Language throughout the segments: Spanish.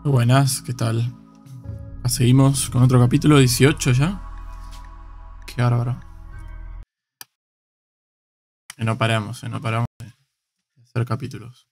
Buenas, ¿qué tal? Seguimos con otro capítulo 18 ya. Qué bárbaro. No paramos de hacer capítulos.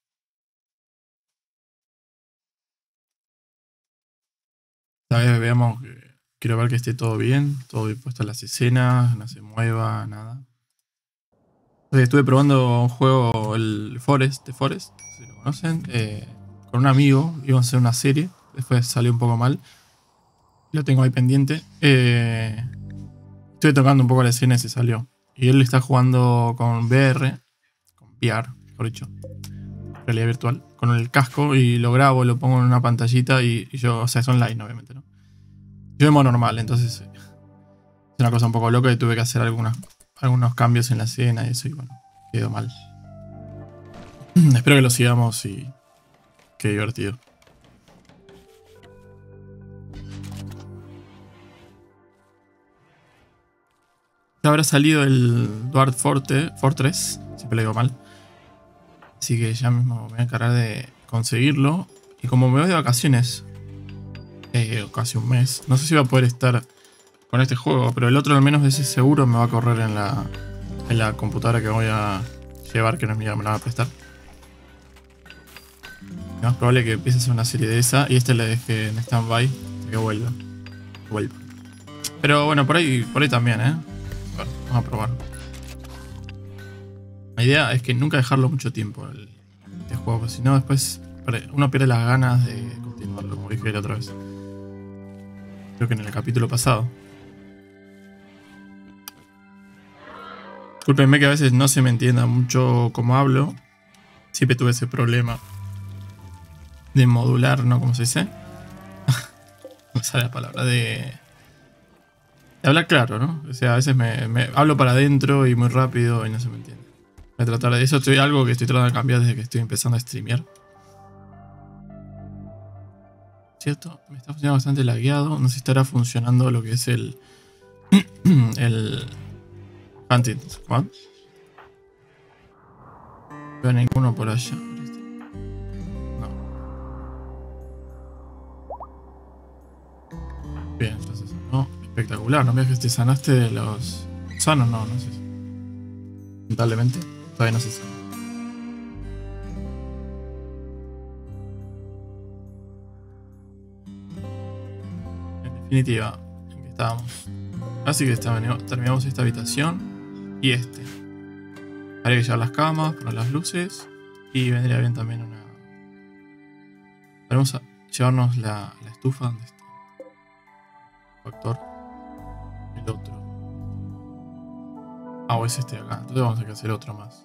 Esta vez veamos que quiero ver que esté todo bien puesto en las escenas, no se mueva, nada. Estuve probando un juego, el Forest, si lo conocen, con un amigo, íbamos a hacer una serie, después salió un poco mal. Lo tengo ahí pendiente. Estuve tocando un poco la escena y se salió. Y él está jugando con VR, mejor dicho, realidad virtual, con el casco y lo grabo, lo pongo en una pantallita y yo, o sea, es online obviamente, ¿no? Yo de modo normal, entonces es una cosa un poco loca y tuve que hacer algunos cambios en la escena y eso y bueno, quedó mal. Espero que lo sigamos y qué divertido. Ya habrá salido el Dwarf Fortress, siempre le digo mal. Así que ya mismo me voy a encargar de conseguirlo. Y como me voy de vacaciones, casi un mes, no sé si voy a poder estar con este juego, pero el otro al menos ese seguro me va a correr en la computadora que voy a llevar, que no es mía, me la va a prestar. Es más probable que empiece a hacer una serie de esa y este le deje en stand-by hasta que vuelva. Pero bueno, por ahí también, ¿eh? Bueno, vamos a probar. La idea es que nunca dejarlo mucho tiempo este juego, porque si no después uno pierde las ganas de continuarlo, como dije la otra vez. Creo que en el capítulo pasado. Discúlpenme que a veces no se me entienda mucho cómo hablo. Siempre tuve ese problema de modular, ¿no? ¿Cómo se dice? No sale la palabra de hablar claro, ¿no? O sea, a veces me hablo para adentro y muy rápido y no se me entiende. Voy a tratar de eso. Algo que estoy tratando de cambiar desde que estoy empezando a streamear. ¿Cierto? Me está funcionando bastante lagueado. No sé si estará funcionando lo que es el Hunting Squad. No veo ninguno por allá. No. Bien, entonces no. Espectacular. No veas que te sanaste de los sanos, no sé. Lamentablemente, todavía no se sabe. En definitiva, ¿en qué estábamos? Así que terminamos esta habitación y este. Habría que llevar las camas, poner las luces y vendría bien también una... Vamos a llevarnos la estufa. ¿Dónde está? Factor. El otro. O es este de acá. Entonces vamos a tener que hacer otro más.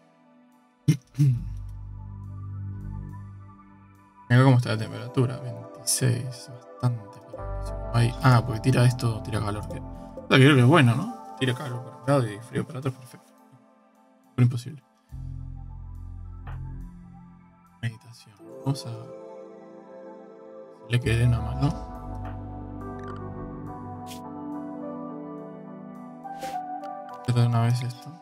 Mira cómo está la temperatura. 26. Bastante calor. Porque tira calor. Creo que es bueno, ¿no? Tira calor para un lado y frío para otro. Perfecto. Pero imposible. Meditación. Vamos a... Le quedé una mano. De una vez esto.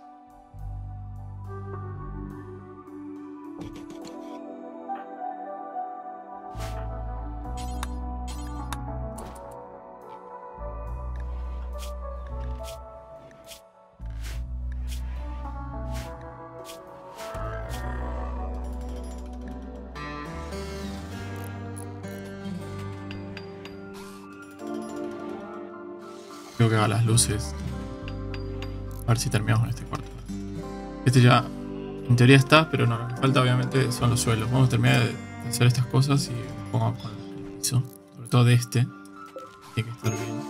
Creo que haga las luces. A ver si terminamos en este cuarto. Este ya en teoría está, pero no, lo que falta obviamente son los suelos. Vamos a terminar de hacer estas cosas y pongamos con el piso. Sobre todo de este. Tiene que estar bien.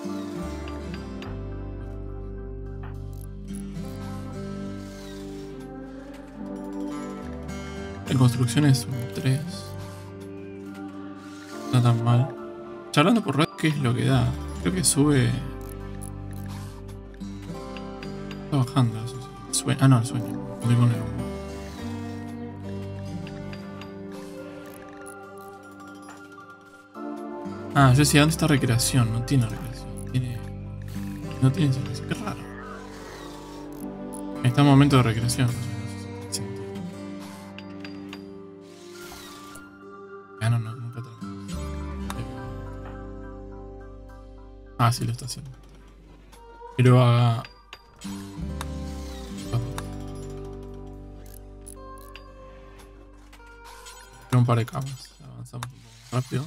En construcción es un 3. No está tan mal. Charlando por red, ¿qué es lo que da? Creo que sube... Está bajando eso. No, el sueño. No tengo nada. Yo decía, ¿dónde está recreación? No tiene recreación. No tiene recreación. Qué raro. Está en momento de recreación. No, nunca terminamos. Ah, sí lo está haciendo. Quiero haga... un par de camas. Avanzamos un poco más rápido.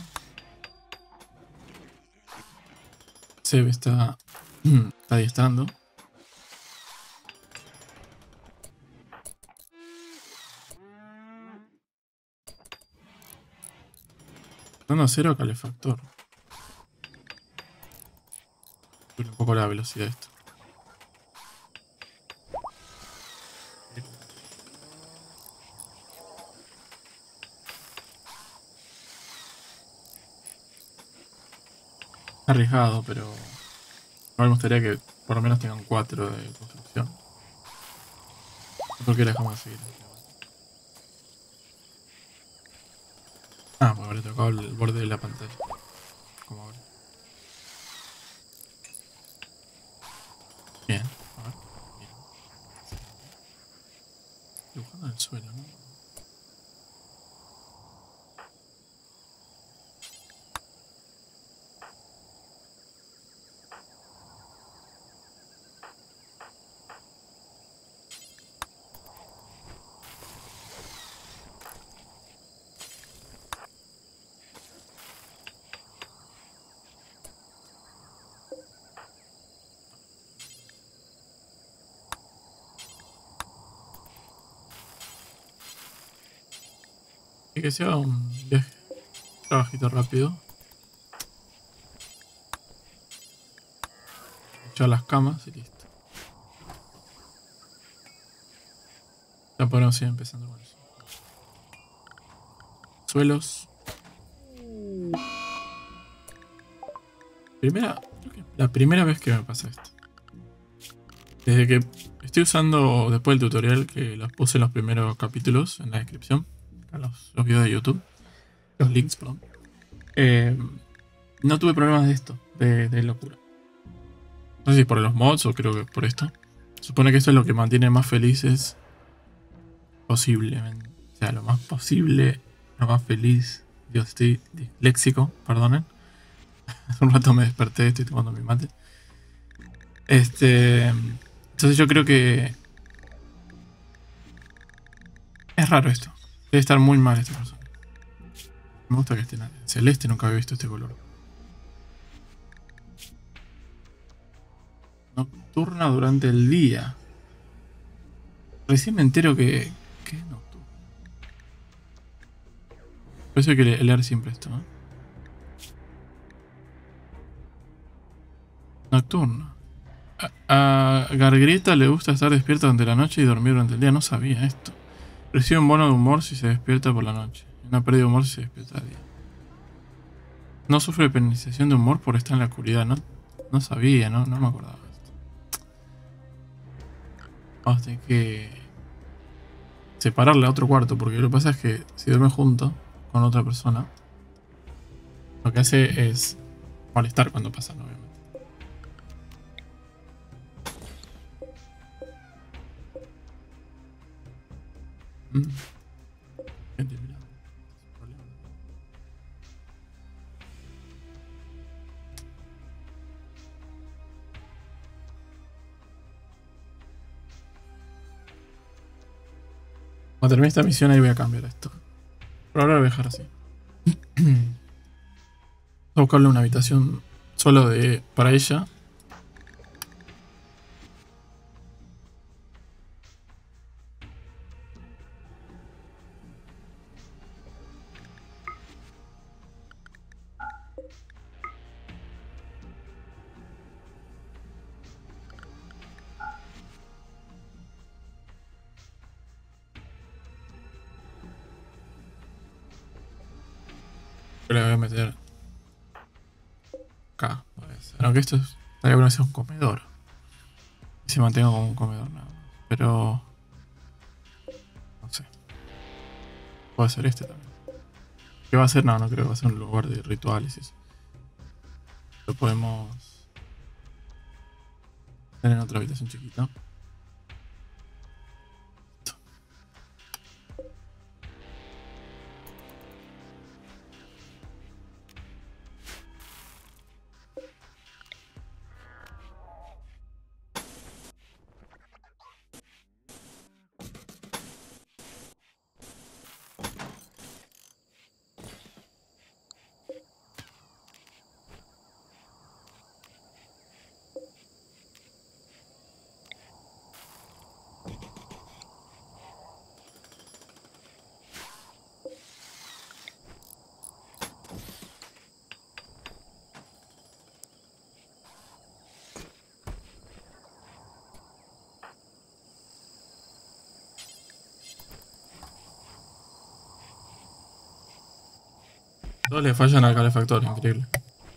Seb está adiestrando. Dando 0 calefactor. Sube un poco la velocidad de esto. Arriesgado, pero igual me gustaría que por lo menos tengan 4 de construcción. ¿Por qué la dejamos seguir? Ah, pues habré tocado el borde de la pantalla. Como ahora. Bien, a ver. Bien. Dibujando en el suelo, ¿no? Y que sea un viaje, trabajito rápido. Echar las camas y listo. Ya podemos ir empezando con eso. Suelos. Creo que la primera vez que me pasa esto. Desde que estoy usando después del tutorial que los puse en los primeros capítulos en la descripción. Acá los videos de YouTube. Los links, perdón. No tuve problemas de esto, de locura. No sé si por los mods o creo que por esto. Supone que esto es lo que mantiene más felices posiblemente. O sea, lo más posible, lo más feliz. Dios, estoy disléxico, perdonen. Hace un rato me desperté, estoy tomando mi mate. Entonces yo creo que es raro esto. Debe estar muy mal esta persona. Me gusta que esté en celeste, nunca había visto este color. Nocturna durante el día. Recién me entero que es nocturna. Por eso hay que leer siempre esto, ¿no? Nocturna. A Gargrita le gusta estar despierta durante la noche y dormir durante el día. No sabía esto. Recibe un bono de humor si se despierta por la noche. Una pérdida de humor si se despierta al día. No sufre penalización de humor por estar en la oscuridad. No sabía, no me acordaba de esto. Vamos a tener que separarle a otro cuarto. Porque lo que pasa es que si duerme junto con otra persona, lo que hace es molestar cuando pasa, ¿no? Obviamente. Gente mirando. Cuando termine esta misión ahí voy a cambiar esto. Por ahora lo voy a dejar así. Voy a buscarle una habitación solo para ella. Yo la voy a meter acá. Aunque esto estaría bueno sea un comedor. Y se mantenga como un comedor nada más. Pero no sé. Puede ser este también. ¿Qué va a ser? No creo que va a ser un lugar de rituales y eso. Lo podemos tener en otra habitación chiquita. Todos le fallan al calefactor, increíble.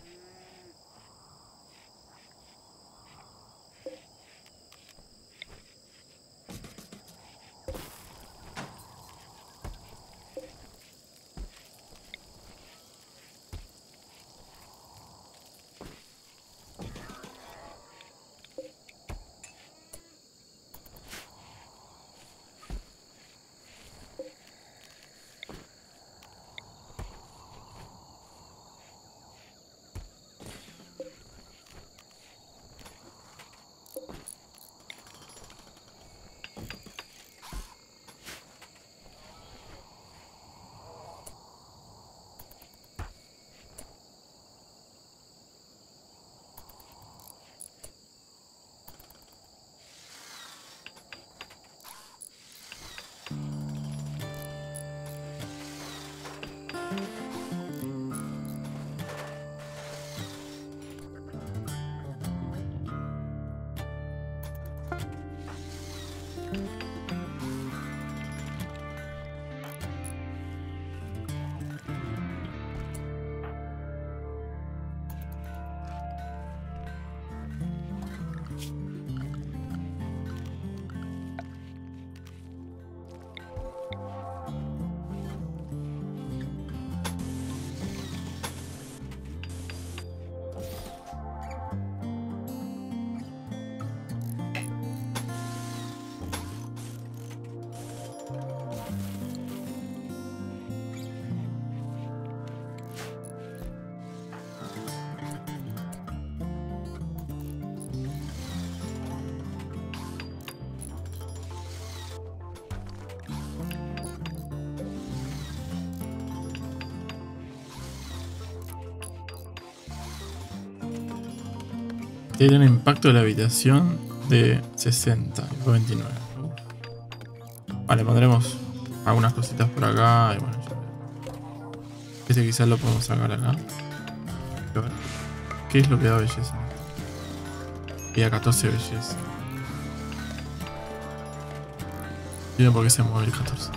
Tiene un impacto de la habitación de 60 y fue 29. Vale, pondremos algunas cositas por acá y bueno. Este quizás lo podemos sacar acá. A ver, ¿qué es lo que da belleza? Y a 14 belleza. Miren por qué se mueve el 14.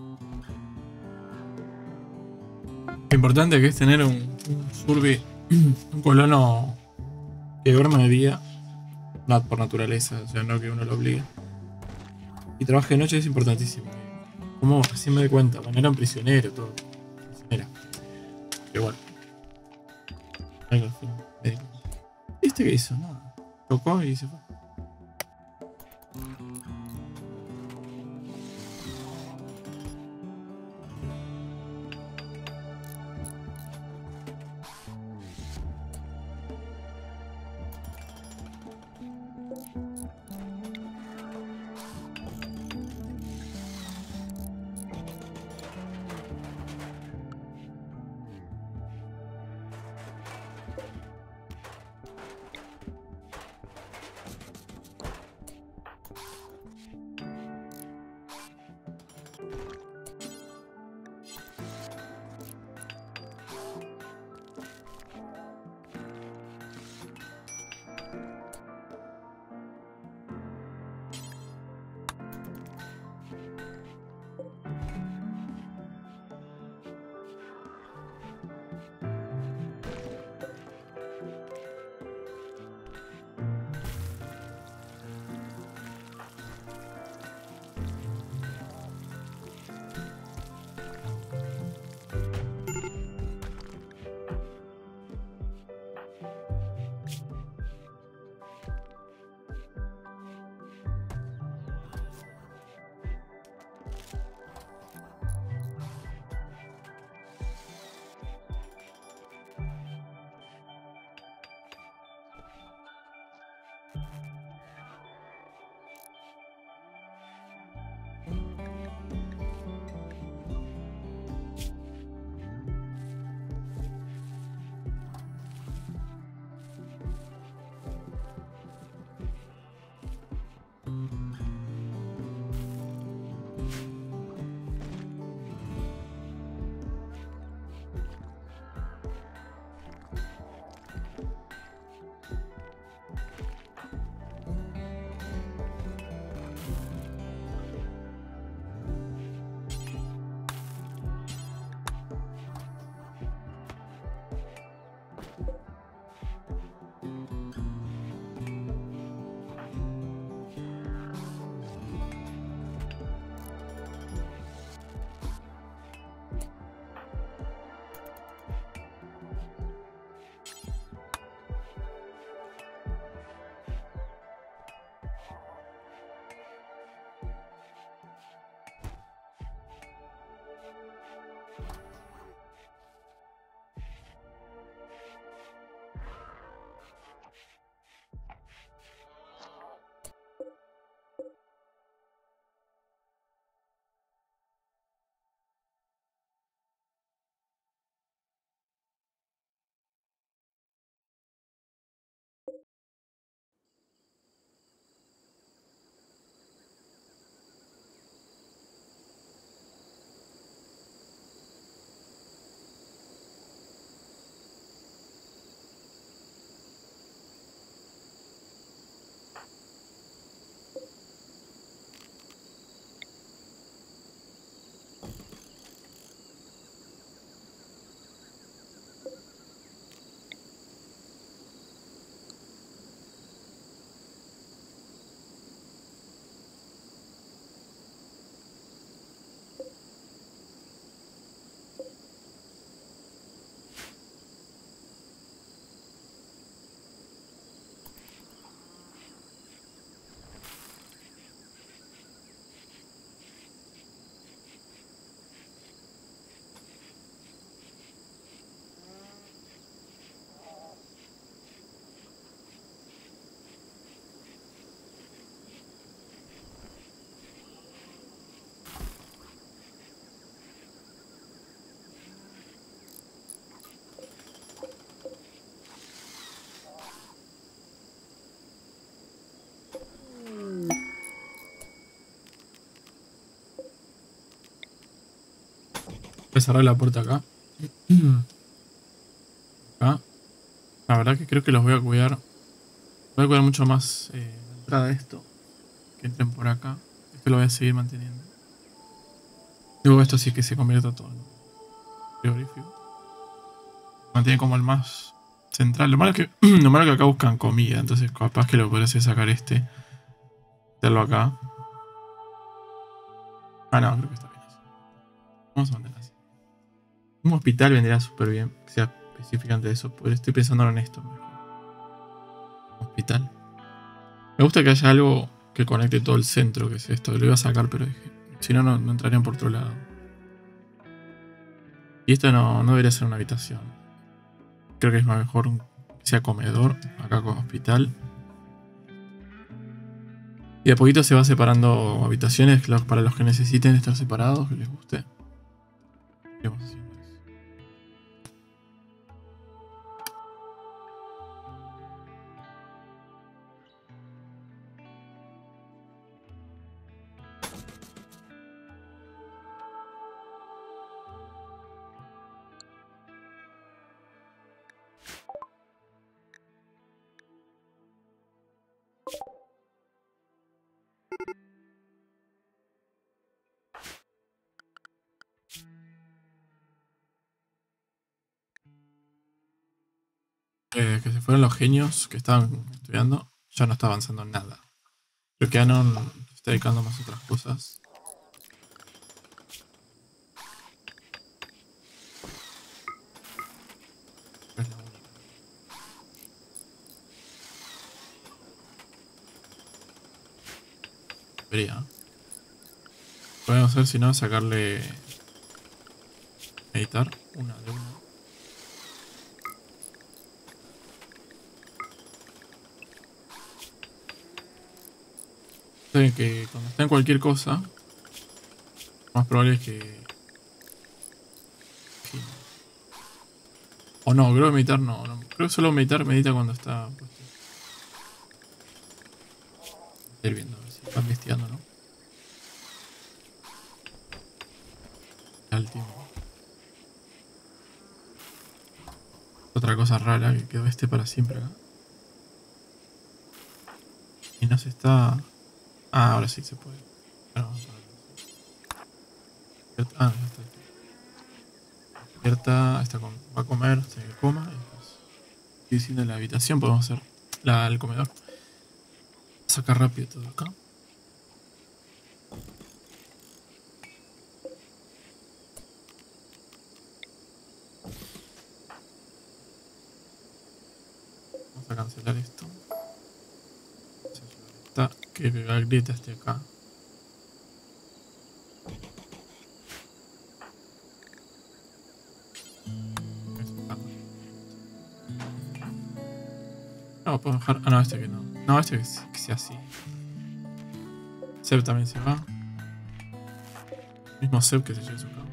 Lo importante que es tener un surbi, un colono que duerma de día, no por naturaleza, o sea, no que uno lo obligue. Y trabaje de noche es importantísimo. Como recién me doy cuenta, bueno, era un prisionero, todo. Prisionera. Pero bueno. Algo al fin me di cuenta. ¿Este qué hizo? Nada. Tocó y se fue. Voy a cerrar la puerta acá. Acá. La verdad que creo que los voy a cuidar. Voy a cuidar mucho más la entrada de esto. Que entren por acá. Esto lo voy a seguir manteniendo. Luego esto sí que se convierte todo en frigorífico. Mantiene como el más central. Lo malo es que, lo malo es que acá buscan comida. Entonces capaz que lo que podés es sacar este. Meterlo acá. Ah, no, creo que está bien así. Vamos a mantener así. Un hospital vendría súper bien. Que sea específicamente de eso. Porque estoy pensando en esto mejor. Hospital. Me gusta que haya algo que conecte todo el centro, que es esto. Lo iba a sacar, pero dije, si no, no entrarían por otro lado. Y esto no debería ser una habitación. Creo que es más mejor que sea comedor, acá con hospital. Y de a poquito se va separando habitaciones para los que necesiten estar separados, que les guste. Iremos haciendo eso. Que se fueron los genios que estaban estudiando, ya no está avanzando nada. Creo que Anon se está dedicando más a otras cosas. Es la única. Debería. Podemos hacer, si no, sacarle meditar una de una. Saben que cuando está en cualquier cosa, lo más probable es que. O no, creo que meditar no. Creo que solo medita cuando está puesto. Ir viendo, a ver si está investigando, ¿no? Al tiempo. Otra cosa rara que quedó este para siempre acá. Y no se está. Ah, ahora sí se puede. Bueno, vamos a ver. Ah, ya está. Despierta, va a comer, hasta que coma. Y después, diciendo en la habitación, podemos hacer el comedor. Sacar rápido todo acá. Vamos a cancelar esto. Que la grieta esté acá. No, puedo dejar. Ah, no, este que no. No, este que sea así. Seb también se va. Mismo Seb que se lleve su cama.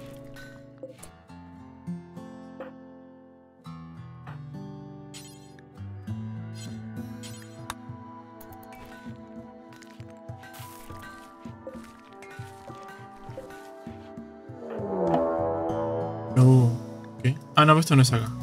No. ¿Qué? Ah, no, esto no es acá.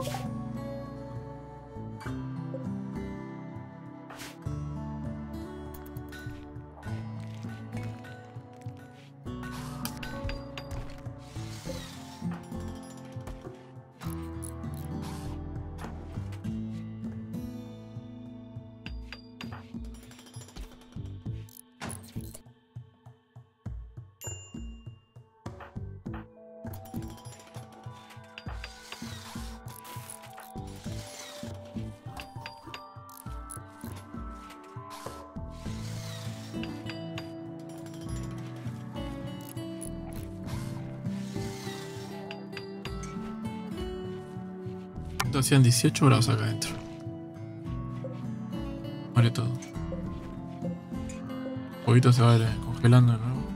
Hacían 18 grados acá adentro. Muere todo. Un poquito se va congelando de nuevo.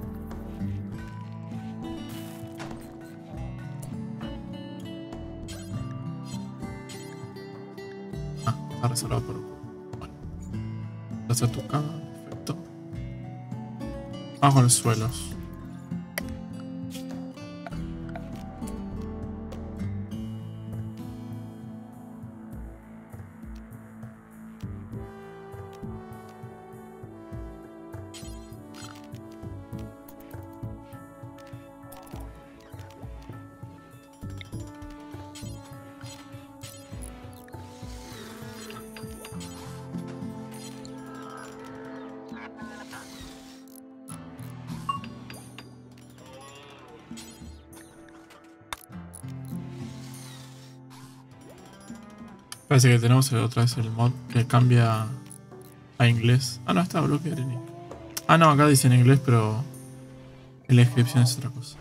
Ah, está reservado por. Bueno. Voy a hacer tu cama, perfecto. Vamos con los suelos. Parece que tenemos otra vez el mod que cambia a inglés. Ah, no, está bloqueado en inglés. Ah, no, acá dice en inglés, pero en la descripción es otra cosa.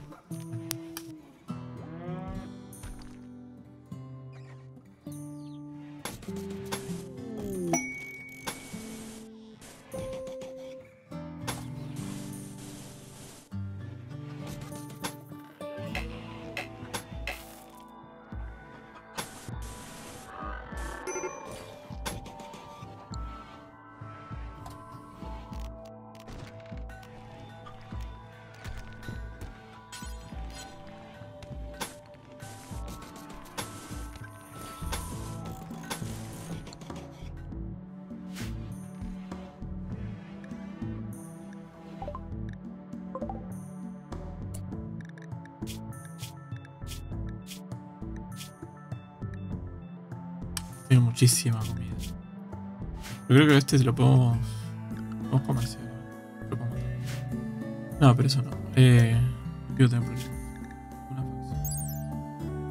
Tiene muchísima comida. Yo creo que este lo podemos comerciar. No, pero eso no. Yo tengo problemas. Una facción.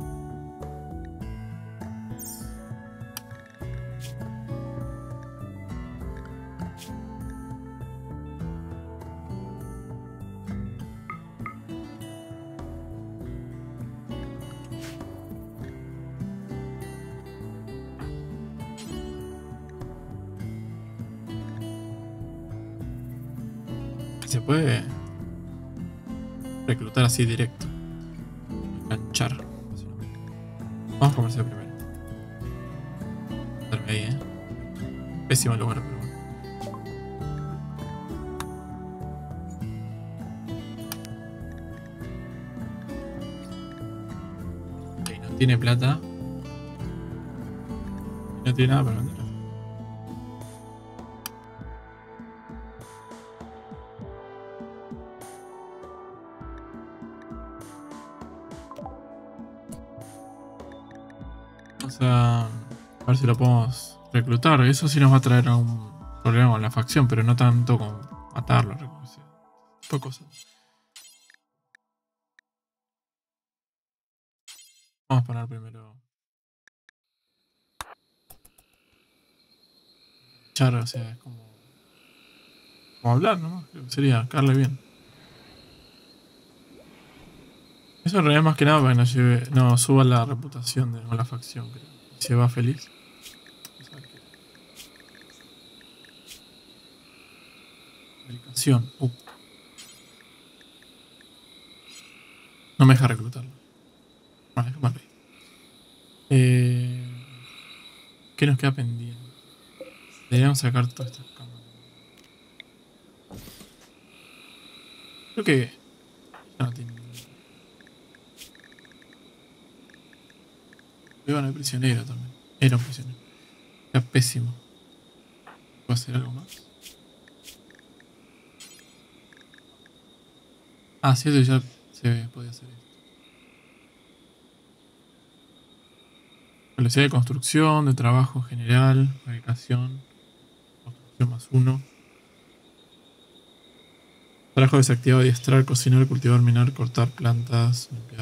Se puede reclutar así directo. Enganchar. Vamos a comerciar primero. Darme ahí, Pésimo lugar, pero bueno. Ok, no tiene plata. No tiene nada para vender. A ver si lo podemos reclutar. Eso sí nos va a traer un problema con la facción, pero no tanto con matarlo. Tipo cosas. Vamos a poner primero. Char, o sea, es como hablar nomás. Sería caerle bien. Eso en realidad más que nada para que no suba la reputación de la facción, creo. Se va feliz. Aplicación. No me deja reclutarlo. Vale, déjame ver. ¿Qué nos queda pendiente? Deberíamos sacar todas estas cámaras. Creo que ya no tiene. Iban al prisionero también. Era un prisionero. Era pésimo. ¿Puedo hacer algo más? Ah, cierto, ya se podía hacer esto. Velocidad de construcción, de trabajo general, fabricación, construcción +1. Trabajo desactivado, adiestrar, cocinar, cultivar, minar, cortar plantas, limpiar.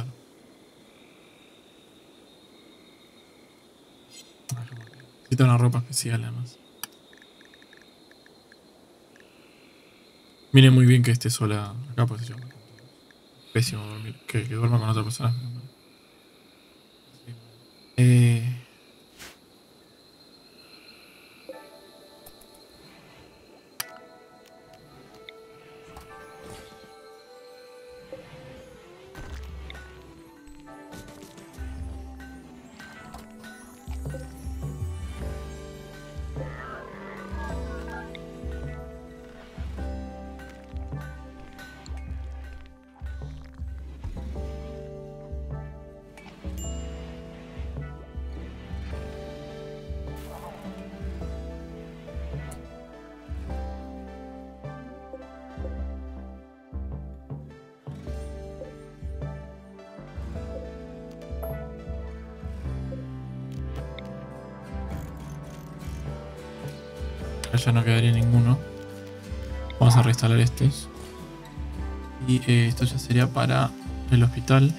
Necesita una ropa especial además. Mire muy bien que esté sola acá, pues yo. Pésimo dormir. Que duerma con otra persona. Ya no quedaría ninguno. Vamos a reinstalar estos. Y esto ya sería para el hospital.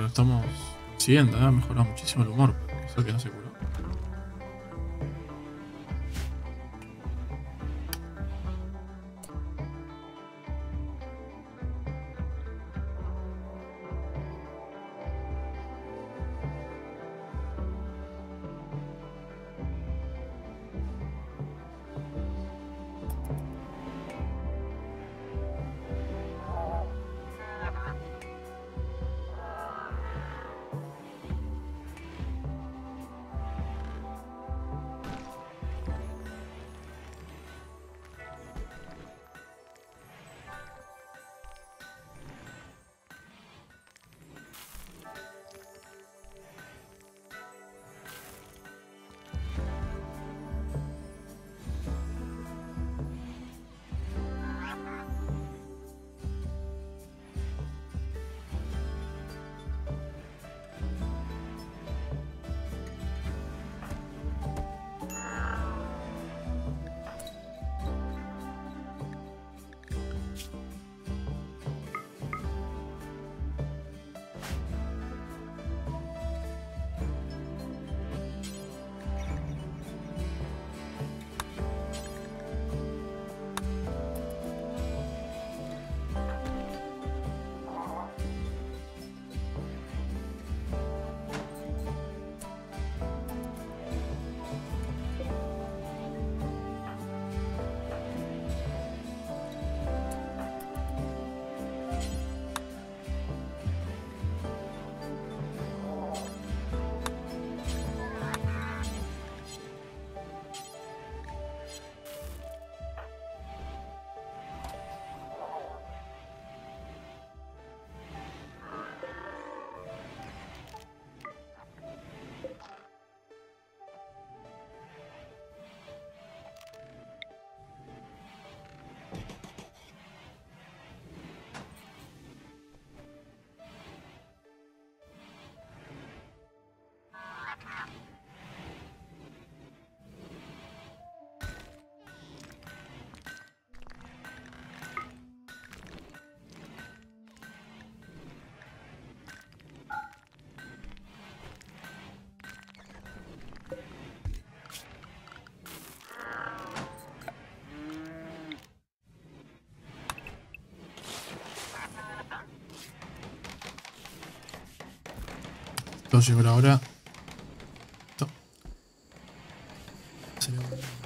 estamos consiguiendo, ha mejorado muchísimo el humor. Eso que no se curó. Todo llegó la hora. Esto. No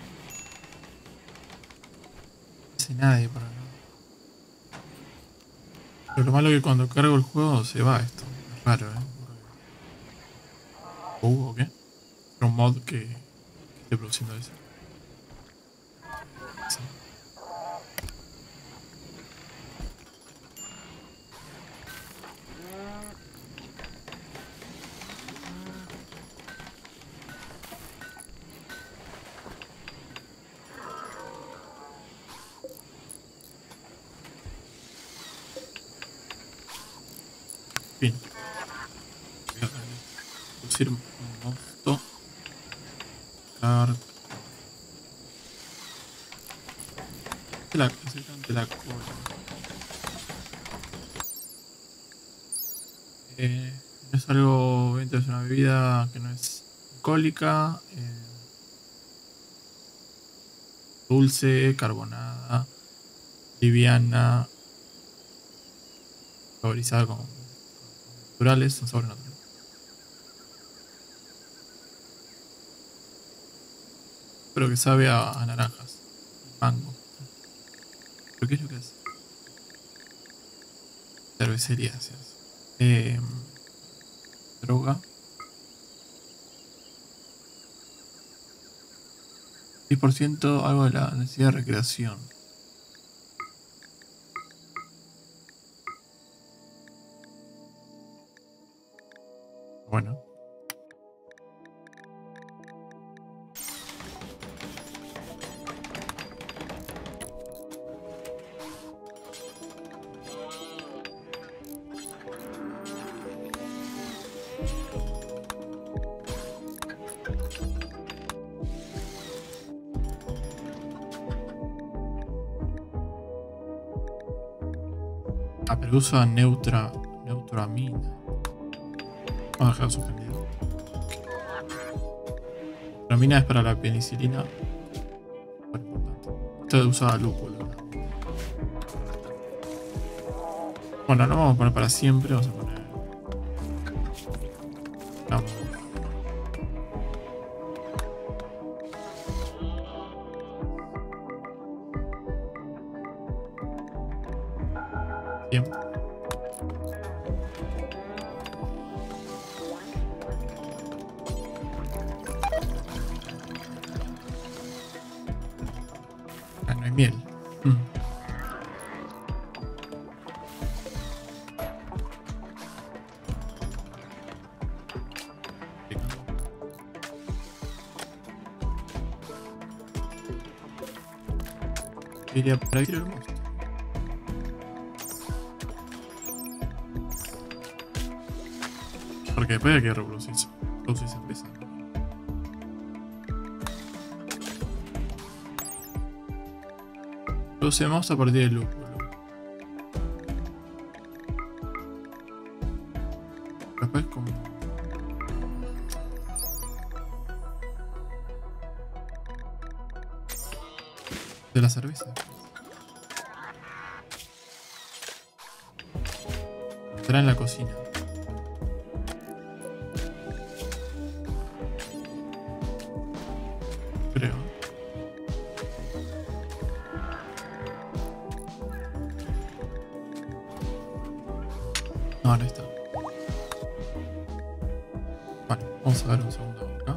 hace nadie para nada. Pero lo malo es que cuando cargo el juego se va esto. Es raro, ¿o qué? Era un mod que esté produciendo eso. Sí. Bien. Voy a producir un mosto. Exactamente la cola. No es algo, es una bebida que no es alcohólica, dulce, carbonada, liviana, saborizada con naturales, son sabores naturales. Pero que sabe a naranjas, mango. ¿Pero qué es lo que es? Cervecería, ¿sí? Droga. 10% algo de la necesidad de recreación. Bueno. Ah, pero usa neutramina. Vamos a dejar suspendido. La mina es para la penicilina. Muy importante. Esto usa lúpulo. Bueno, no vamos a poner para siempre, vamos a poner. Vamos. Bien. Ah, no hay miel. Iría por ahí el monstruo. Porque después hay que reproducir cerveza. Producemos a partir del lúpulo. Después como... de la cerveza. Estará en la cocina. Creo. No, no está. Vale, vamos a ver un segundo acá.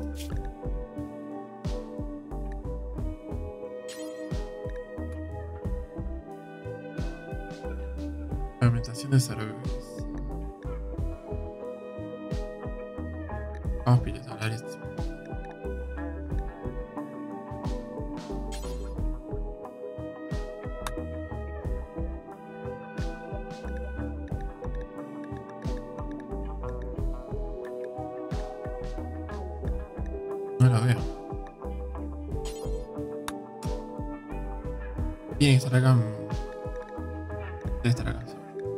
Fermentación de cerveza. Vamos a pilotar esto. No la veo. Tiene que estar acá. Debe estar acá.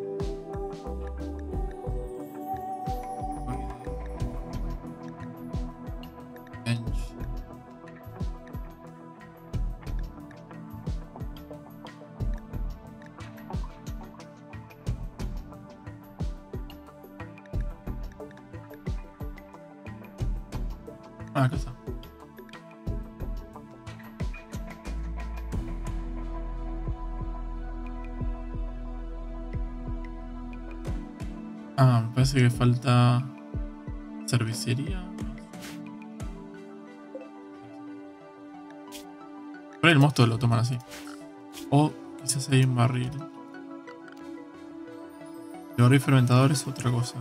Ah, acá está. Ah, me parece que falta cervecería. Por ahí el mosto lo toman así. O quizás hay un barril. El barril fermentador es otra cosa.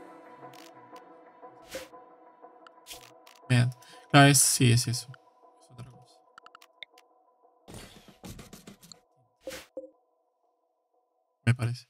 Vean. Claro, sí, es eso. Es otra cosa. Me parece.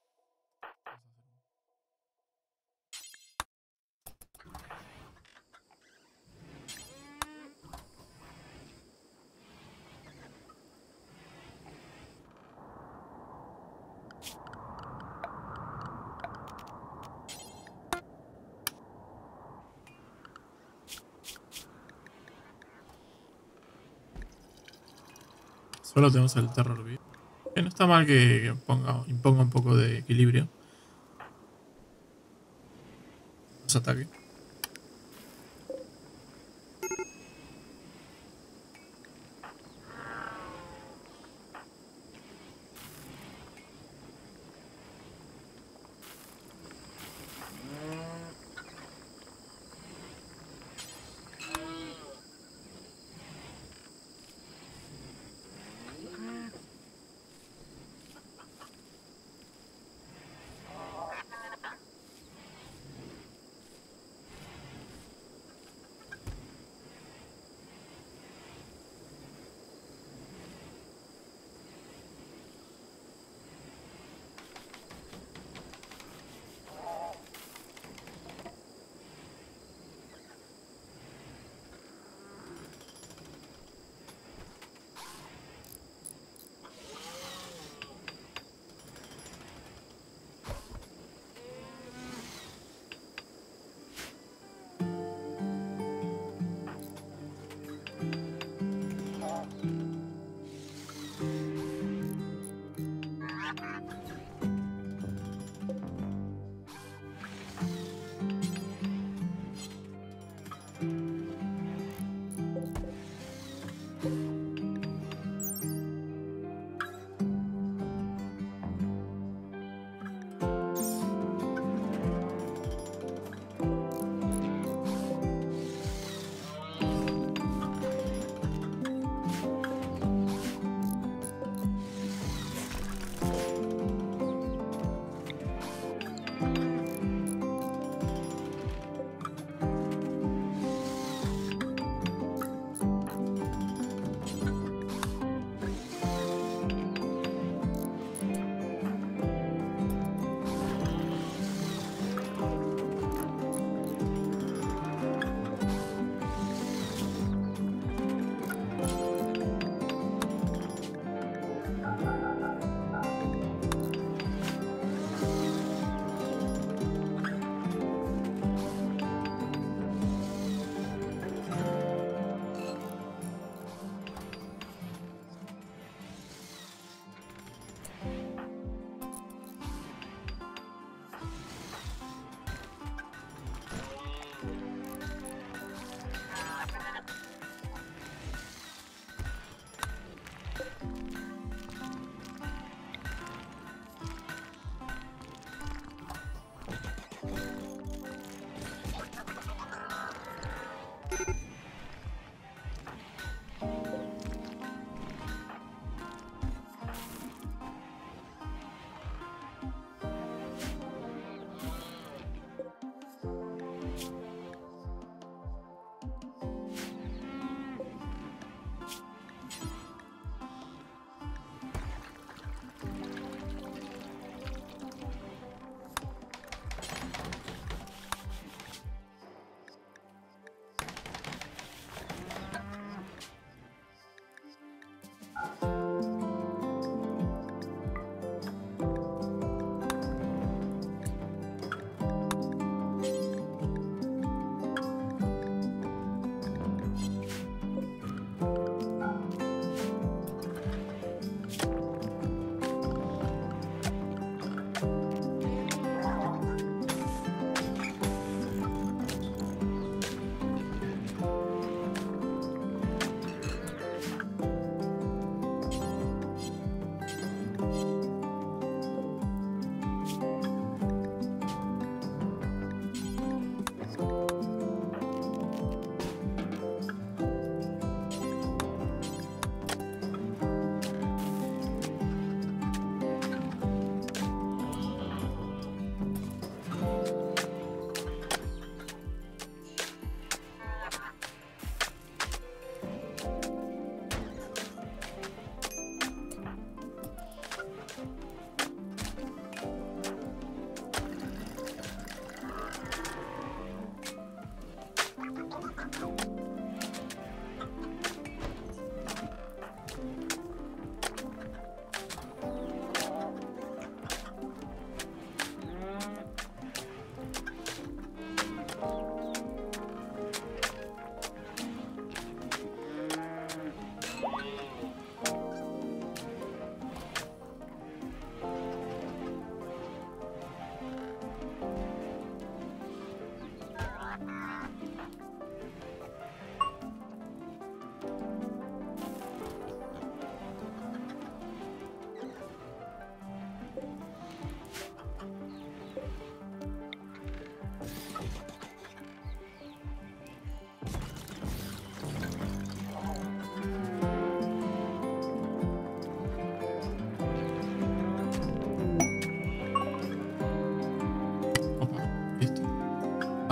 Solo tenemos el terror vivo. Que no está mal que imponga un poco de equilibrio. Los ataques.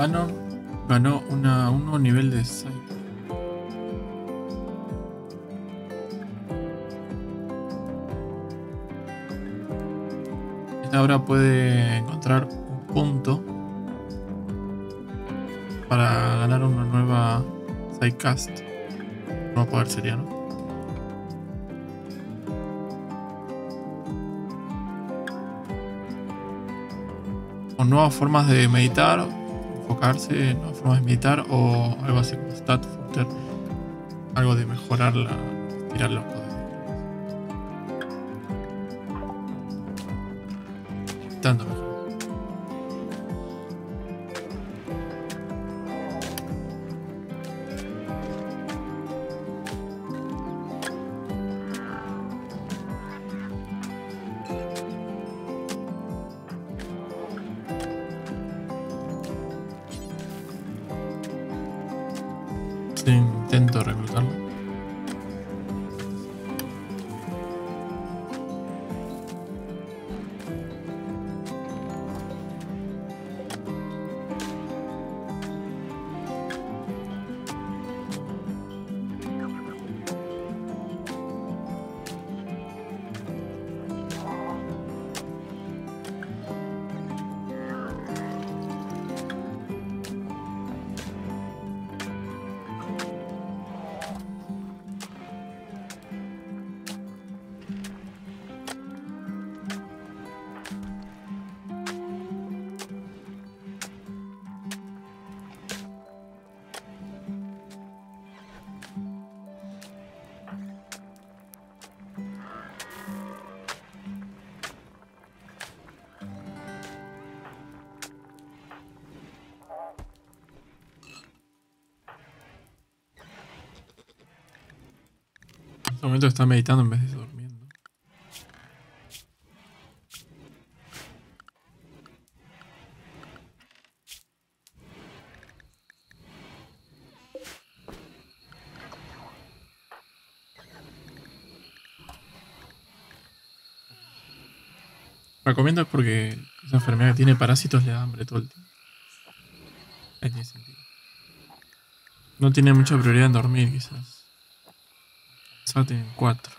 Anon ganó un nuevo nivel de Psyche. Esta ahora puede encontrar un punto para ganar una nueva Psycast. No poder sería, ¿no? O nuevas formas de meditar, enfocarse en nuevas formas de meditar o algo así como stat footer, algo de mejorar tirar los poderes. Tanto mejor. Sí, intento reclutarlo. En este momento está meditando en vez de durmiendo. Recomiendo es porque esa enfermedad que tiene parásitos le da hambre todo el tiempo. Ahí tiene sentido. No tiene mucha prioridad en dormir, quizás. Solo tienen 4.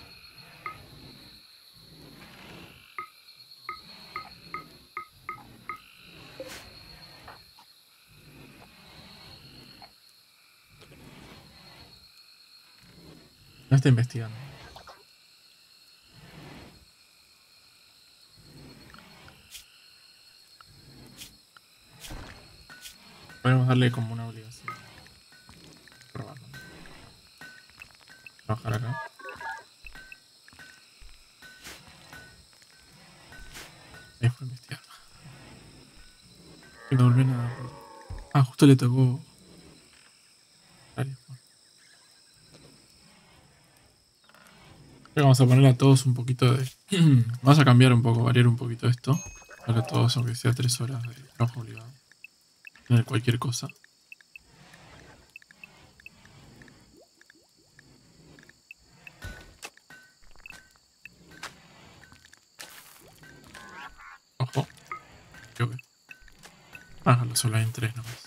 No está investigando. Podemos darle como una obligación. Probarlo. Trabajar acá. Ahí fue a investigar. Que no volvió nada. Ah, justo le tocó. Vale, bueno. Vamos a ponerle a todos un poquito de. Vamos a cambiar un poco, variar un poquito esto. Para todos, aunque sea 3 horas de trabajo obligado. Tener cualquier cosa. Ojo. Creo que. Hágalo solo en 3 nomás.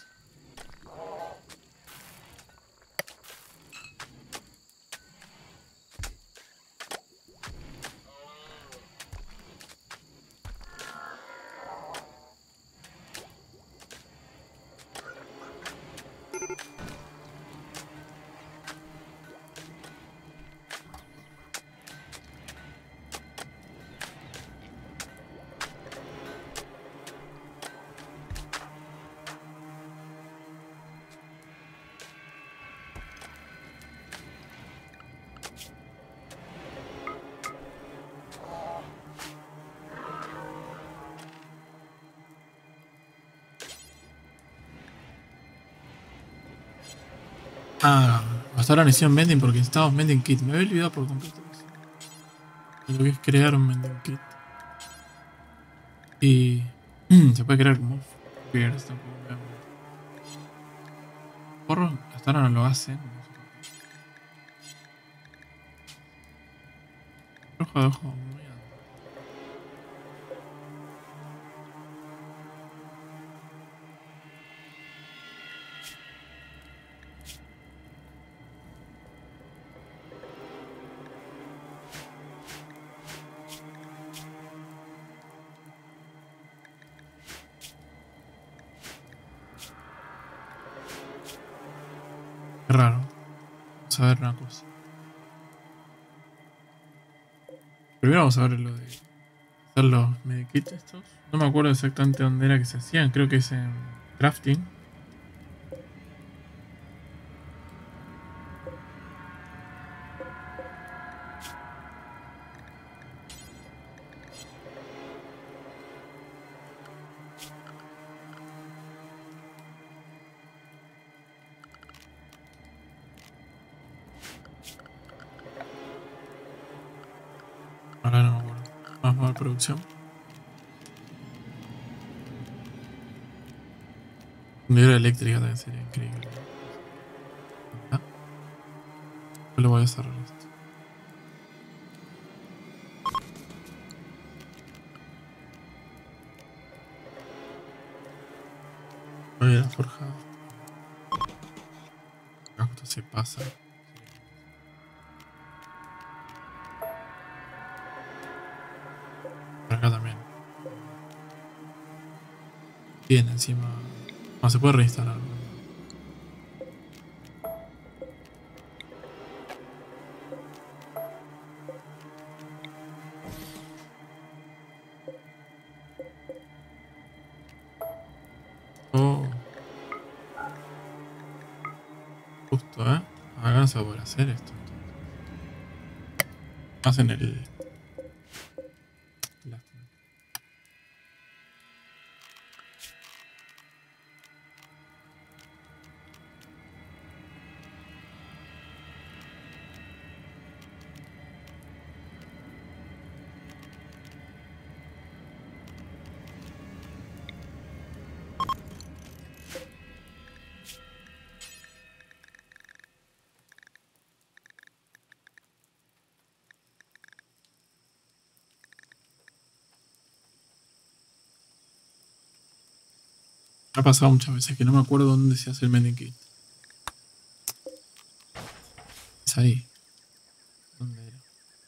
Ah, hasta ahora no hicieron mending porque necesitamos mending kit. Me había olvidado por completo eso. Lo que es crear un mending kit. Y se puede crear como figures tampoco. Porro, hasta ahora no lo hacen. Rojo de ojo. raro. Vamos a ver una cosa. Primero vamos a ver lo de hacer los medikits estos. No me acuerdo exactamente dónde era que se hacían. Creo que es en crafting. Ahora no me acuerdo. Vamos a ver producción. Fundidora eléctrica también sería increíble. Ah, yo lo voy a cerrar esto. Voy a la forjada. Esto se pasa. Por acá también. Bien, encima. No se puede reinstalar. Oh. Justo, acá no se va a poder hacer esto. Hacen el. Ha pasado muchas veces que no me acuerdo dónde se hace el medikit. Es ahí. ¿Dónde era?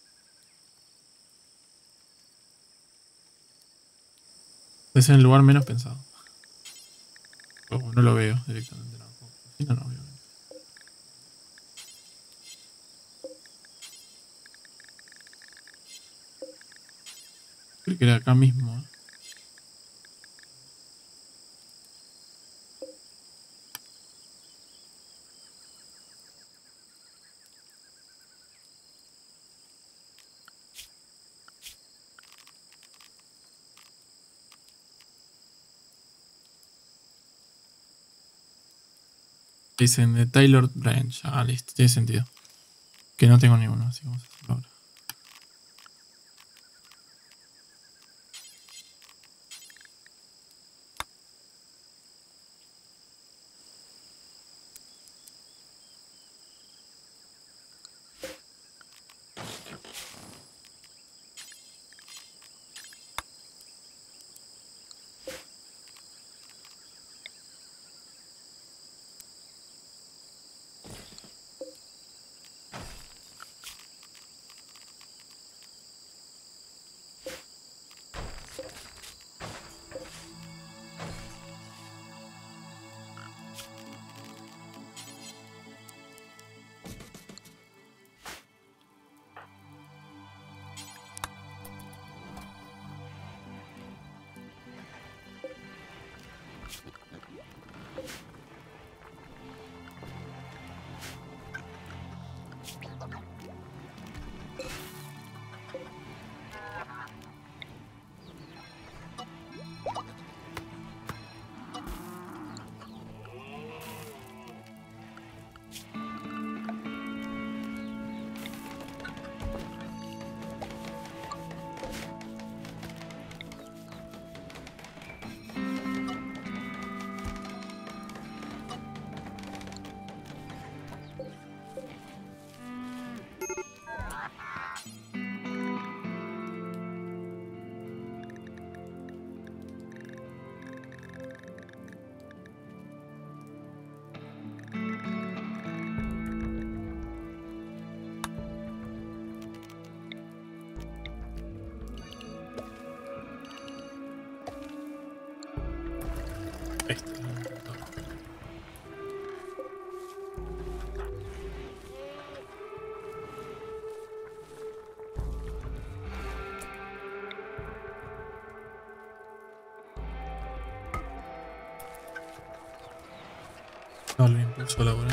Es en el lugar menos pensado. Oh, no lo veo directamente. No, no, obviamente. Creo que era acá mismo. Dicen de Taylor Branch. Ah, listo, tiene sentido. Que no tengo ninguno, así que vamos a hacerlo ahora. Ahí está. darle un impulso laboral.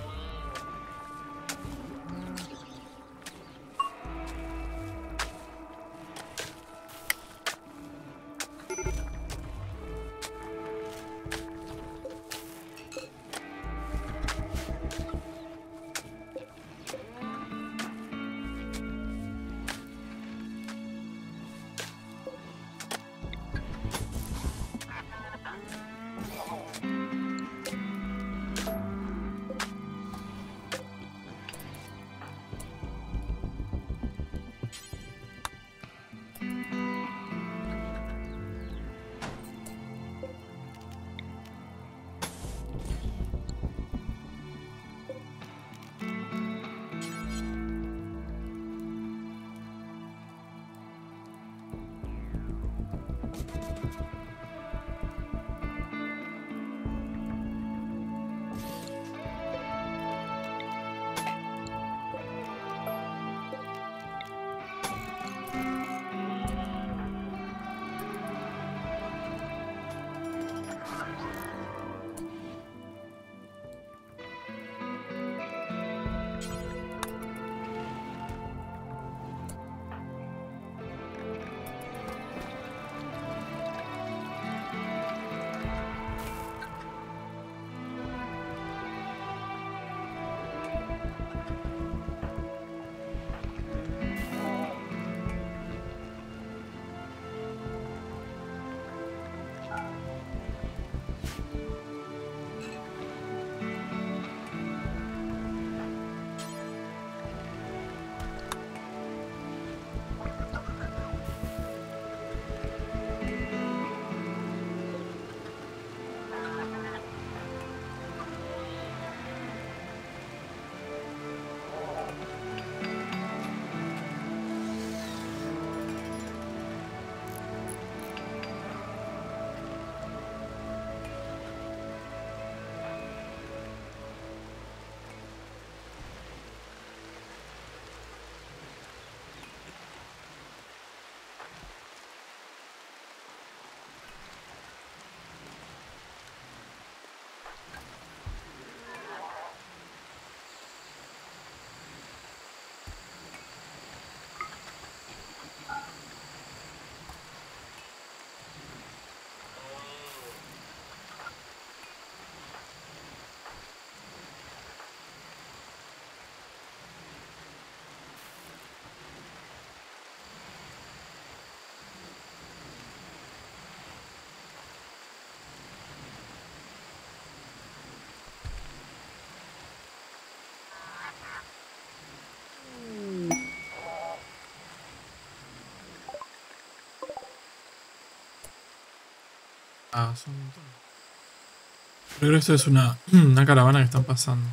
Ah, son un montón. Creo que esto es una caravana que están pasando.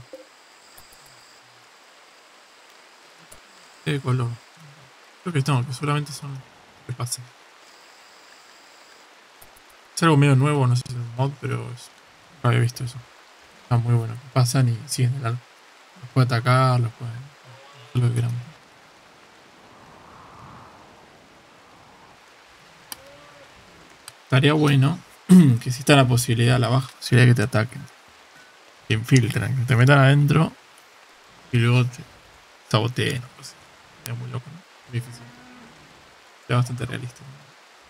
¿Qué color? Creo que no, que seguramente son que pasen. Es algo medio nuevo, no sé si es un mod, pero nunca había visto eso. Está muy bueno. Pasan y siguen el arco. Los puede atacar, los puede hacer lo que quieran. Estaría bueno que exista la posibilidad, la baja posibilidad de que te ataquen. Que infiltran, que te metan adentro y luego te saboteen. No sé. Es muy loco, ¿no? Muy difícil. Es bastante realista, ¿no?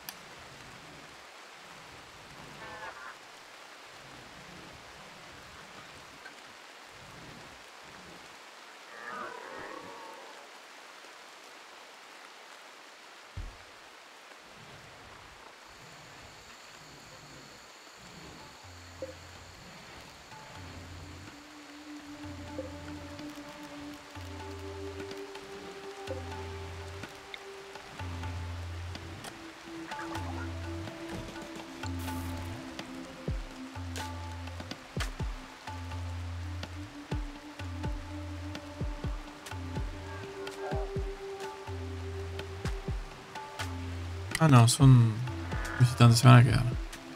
Ah, no, son visitantes, se van a quedar.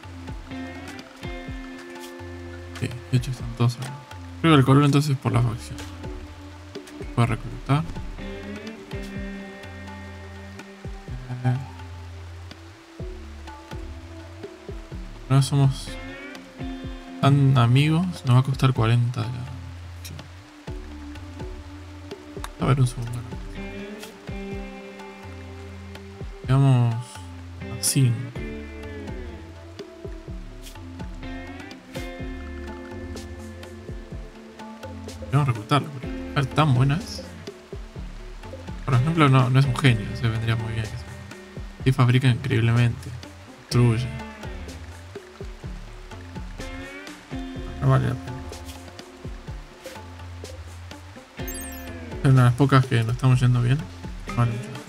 Sí, de hecho están todos acá. Creo que el color entonces es por la facción. Puede reclutar. Ahora somos... Tan amigos, nos va a costar 40 A ver un segundo. Veamos a 5. Vamos a reclutarlo, porque a ver, tan buenas. Por ejemplo, no es un genio, se vendría muy bien. Sí, fabrica increíblemente. Construye. No vale la pena. Es una de las pocas que nos estamos yendo bien. Vale mucho la pena.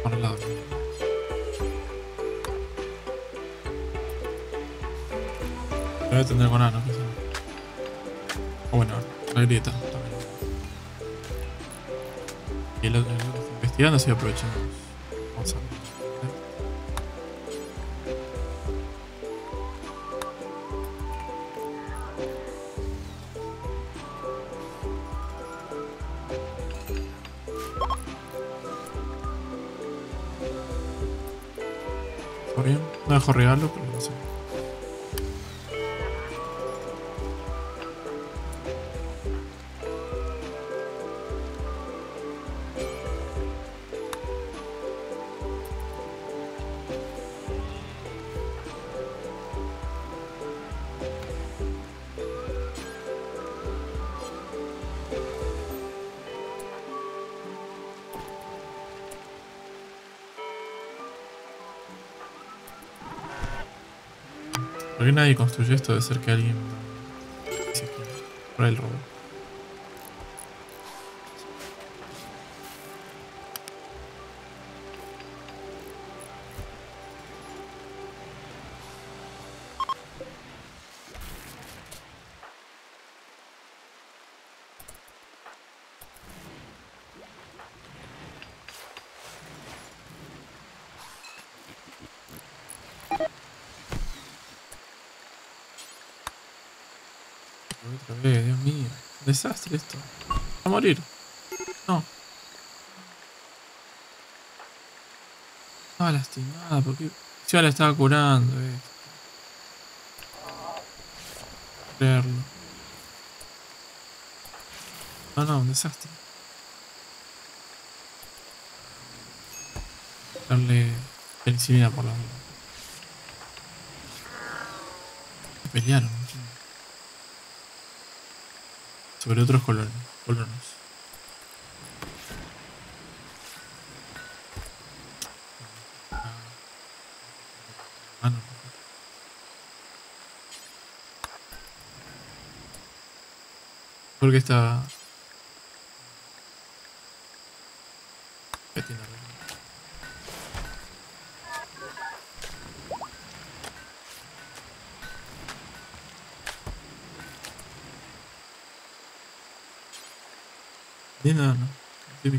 Por el lado. Voy a tener con Ano, quizá. O bueno, la grieta también. Y el otro que está investigando, así aprovechamos. Vamos a ver. ¿Está bien? No dejo regalo, pero no sé. ¿Por qué nadie construyó esto? Debe ser que alguien dice que por el robo. Otra vez, Dios mío. Desastre esto. A morir. No. Estaba lastimada porque yo la estaba curando. Creerlo. No, no, un desastre. Darle penicilina por la vida. Pelearon, ¿no? Sobre otros colonos. Ah, no. Porque está. ¿Qué tiene arreglo? Ni nada, no. Típico.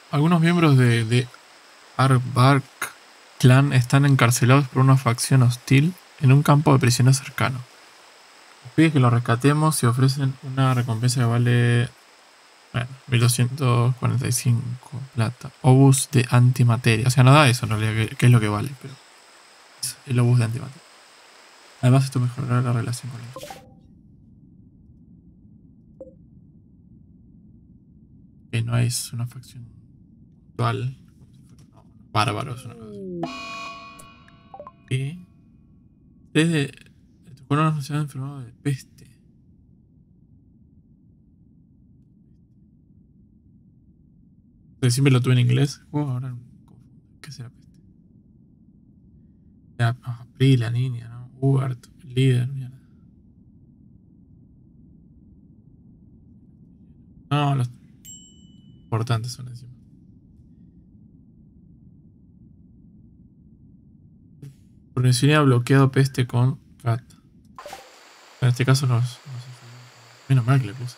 Algunos miembros de Aardvark Clan están encarcelados por una facción hostil en un campo de prisioneros cercano. Nos pide que los rescatemos y ofrecen una recompensa que vale 1245 plata. Obus de antimateria. O sea, no da eso en realidad, que es lo que vale, pero es el obus de antimateria. Además, esto mejorará la relación con ellos. Que no es una facción actual. Bárbaros. ¿Qué? Desde tu colono se han enfermado de peste. Siempre lo tuve en inglés. Ahora ¿qué será peste? Ya, April, la niña, ¿no? Hubert, el líder, mierda. No, los importantes son encima. Provincia bloqueado peste con Cat. En este caso los menos mal que le puse.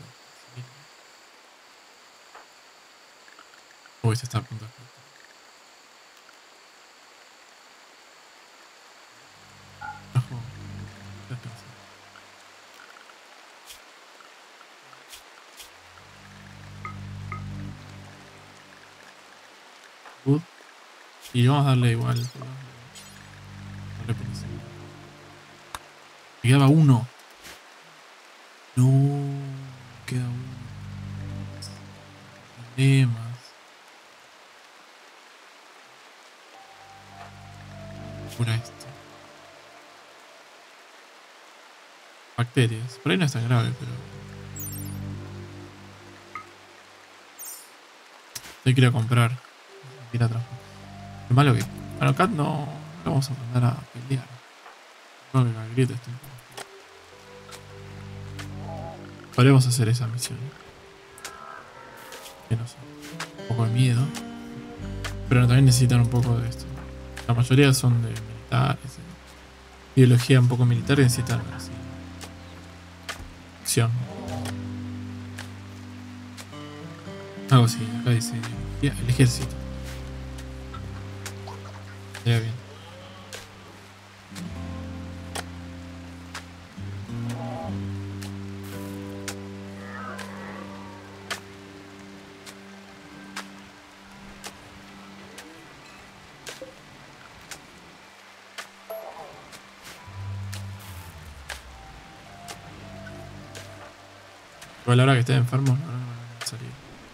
Uy, se está a punto de explotar. Y vamos a darle igual. Me quedaba uno. No, queda uno. Problemas. Pura esto. Bacterias. Por ahí no es tan grave, pero. Yo quiero comprar. Ir atrás. Lo malo que. Bueno, Cat no lo vamos a mandar a pelear. No, que la grieta esté un poco. Podríamos hacer esa misión. Que no sé. Un poco de miedo. Pero también necesitan un poco de esto. La mayoría son de militares. Ideología un poco militar y necesitan así. Acción. Algo así. Acá dice el ejército. Estaría bien. Igual ahora que esté enfermo, no van a salir.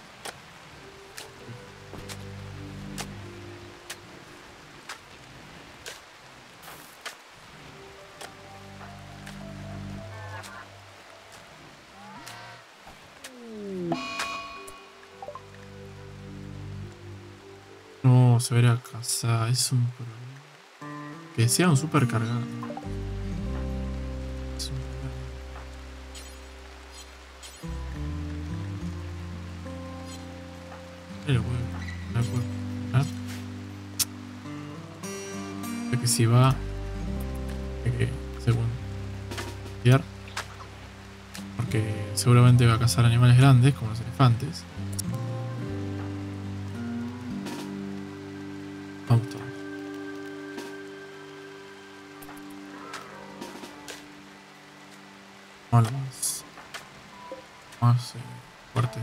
No, se verá casa, es un problema. Que sea un super cargado. Es un problema. No lo puedo poner. De que si va. De que según. Porque seguramente va a cazar animales grandes como los elefantes. Vamos todos. Vamos a lo más fuerte.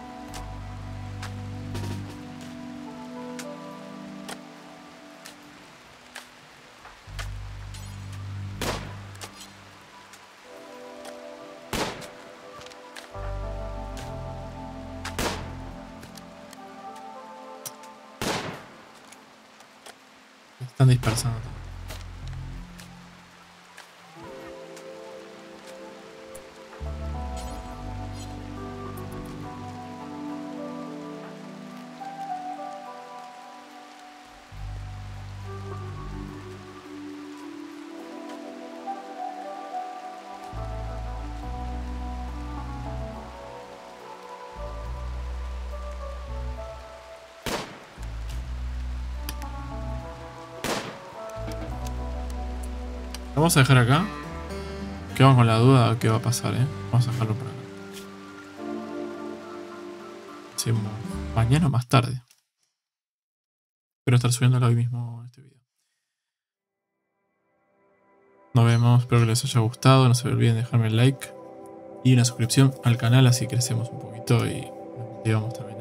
Están dispersando todo. Vamos a dejar acá. Quedamos con la duda de qué va a pasar, Vamos a dejarlo por acá. Sí, mañana o más tarde. Espero estar subiéndolo hoy mismo este video. Nos vemos, espero que les haya gustado. No se olviden de dejarme el like y una suscripción al canal, así crecemos un poquito y nos motivamos también.